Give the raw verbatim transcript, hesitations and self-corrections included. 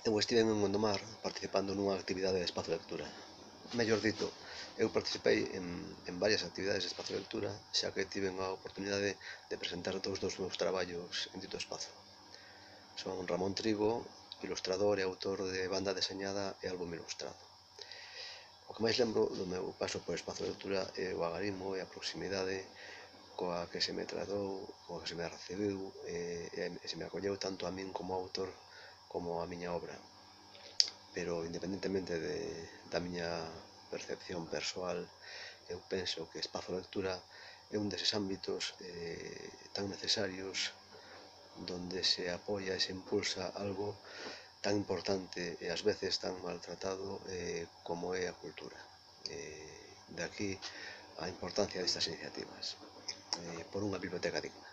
Eu estive en Gondomar participando nunha actividade de espazo lectura. Mellor dito, eu participei en, en varias actividades de espazo lectura, xa que tiven a oportunidade de presentar dous dos meus traballos en dito espazo. Son Ramón Trigo, ilustrador e autor de banda deseñada e álbum ilustrado. O que máis lembro do meu paso por espazo lectura é o agarimo e a proximidade coa que se me tratou, coa que se me recibiu e, e se me acolleu tanto a min como autor como a miña obra. Pero independentemente de, da miña percepción persoal, eu penso que espazo lectura é un deses ámbitos eh, tan necesarios donde se apoia e se impulsa algo tan importante e ás veces tan maltratado eh, como é a cultura. Eh, de aquí a importancia destas iniciativas eh, por unha biblioteca digna.